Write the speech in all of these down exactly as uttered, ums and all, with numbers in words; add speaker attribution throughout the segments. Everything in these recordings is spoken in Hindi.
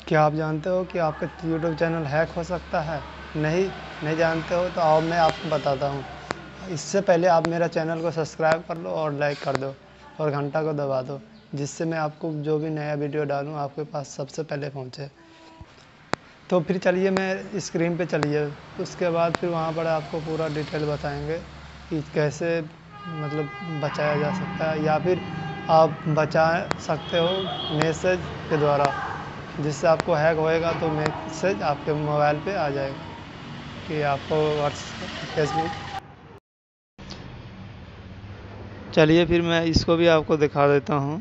Speaker 1: क्या आप जानते हो कि आपका यूट्यूब चैनल हैक हो सकता है? नहीं, नहीं जानते हो तो आओ मैं आपको बताता हूँ। इससे पहले आप मेरा चैनल को सब्सक्राइब कर लो और लाइक कर दो और घंटा को दबा दो, जिससे मैं आपको जो भी नया वीडियो डालूँ आपके पास सबसे पहले पहुँचे। तो फिर चलिए मैं स्क्रीन पे चलिए, उसके बाद फिर वहाँ पर आपको पूरा डिटेल बताएँगे कि कैसे मतलब बचाया जा सकता है, या फिर आप बचा सकते हो मैसेज के द्वारा, जिससे आपको हैक होएगा तो मैसेज आपके मोबाइल पे आ जाएगा कि आपको व्हाट्सएप फेसबुक। चलिए फिर मैं इसको भी आपको दिखा देता हूँ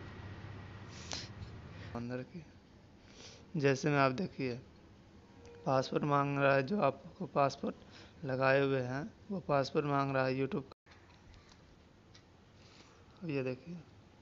Speaker 1: अंदर की। जैसे में आप देखिए पासवर्ड मांग रहा है, जो आपको पासवर्ड लगाए हुए हैं वो पासवर्ड मांग रहा है यूट्यूब का। ये देखिए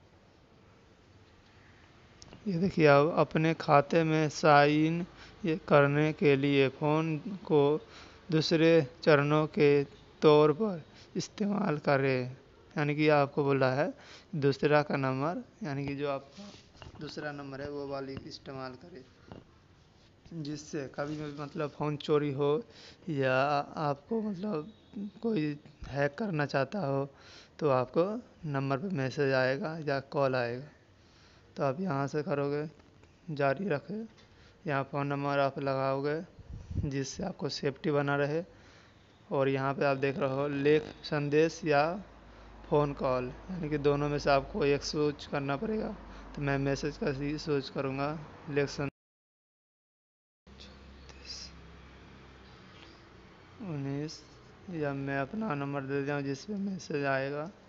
Speaker 1: ये देखिए अब अपने खाते में साइन ये करने के लिए फ़ोन को दूसरे चरणों के तौर पर इस्तेमाल करें। यानी कि आपको बोला है दूसरा का नंबर, यानी कि जो आपका दूसरा नंबर है वो वाली इस्तेमाल करें, जिससे कभी भी मतलब फ़ोन चोरी हो या आपको मतलब कोई हैक करना चाहता हो तो आपको नंबर पे मैसेज आएगा या कॉल आएगा। तो आप यहाँ से करोगे, जारी रखें, यहाँ फ़ोन नंबर आप लगाओगे जिससे आपको सेफ्टी बना रहे। और यहाँ पे आप देख रहे हो लेख संदेश या फ़ोन कॉल, यानी कि दोनों में से आपको एक चूज करना पड़ेगा। तो मैं मैसेज का ही चूज करूँगा, लेख संदेश उन्नीस, या मैं अपना नंबर दे दूँ जिस पे मैसेज आएगा।